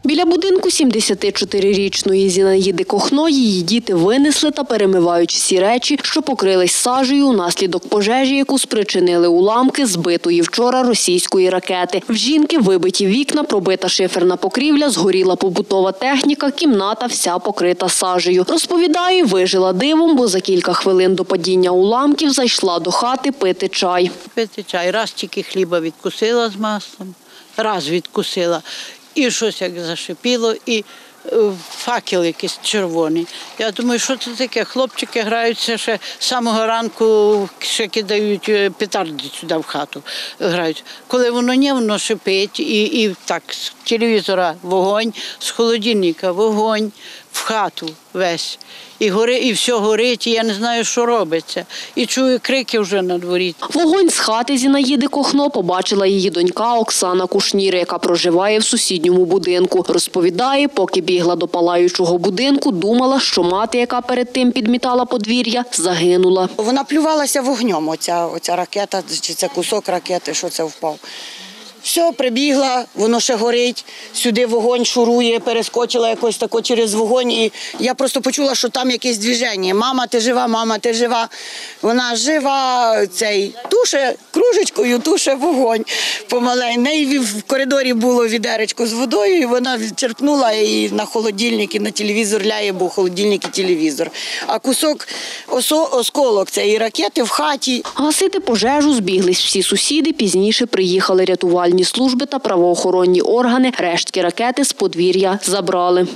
Біля будинку 74-річної Зінаїди Кохно її діти винесли та перемивають всі речі, що покрились сажею унаслідок пожежі, яку спричинили уламки збитої вчора російської ракети. В жінки вибиті вікна, пробита шиферна покрівля, згоріла побутова техніка, кімната вся покрита сажею. Розповідає, вижила дивом, бо за кілька хвилин до падіння уламків зайшла до хати пити чай. Пити чай. Раз тільки хліба відкусила з маслом, раз відкусила. І щось як зашипіло, і факел якийсь червоний. Я думаю, що це таке? Хлопчики граються ще з самого ранку, ще кидають петарди сюди в хату. Грають. Коли воно шипить, і так, з телевізора вогонь, з холодильника вогонь, в хату весь. І все горить, і я не знаю, що робиться. І чую крики вже на дворі. Вогонь з хати Зінаїди Кохно побачила її донька Оксана Кушнір, яка проживає в сусідньому будинку. Розповідає, поки бігла до палаючого будинку, думала, що мати, яка перед тим підмітала подвір'я, загинула. Вона плювалася вогнем, оця ракета, чи це кусок ракети, що це впав. Все, прибігла, воно ще горить, сюди вогонь шурує, перескочила якось тако через вогонь. І я просто почула, що там якесь движення. Мама, ти жива, мама, ти жива. Вона жива, туше кружечкою, туше вогонь помаленьку. В неї в коридорі було відеречко з водою, і вона відчерпнула і на холодильник, і на телевізор ляє, бо холодильник і телевізор. А кусок, осколок цієї ракети в хаті. Гасити пожежу збіглись всі сусіди, пізніше приїхали рятувальні служби та правоохоронні органи. Рештки ракети з подвір'я забрали.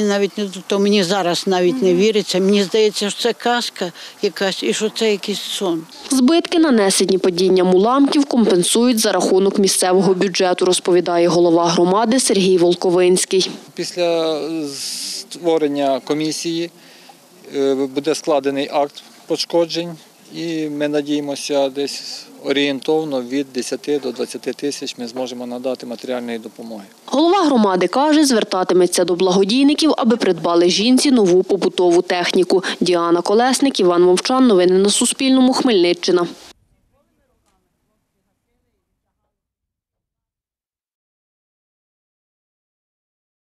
Мені зараз навіть не віриться. Мені здається, що це казка якась і що це якийсь сон. Збитки, нанесені падінням уламків, компенсують за рахунок місцевого бюджету, розповідає голова громади Сергій Волковинський. Після створення комісії буде складений акт пошкоджень. І ми надіємося, десь орієнтовно від 10 до 20 тисяч ми зможемо надати матеріальної допомоги. Голова громади каже, звертатиметься до благодійників, аби придбали жінці нову побутову техніку. Діана Колесник, Іван Мовчан. Новини на Суспільному. Хмельниччина.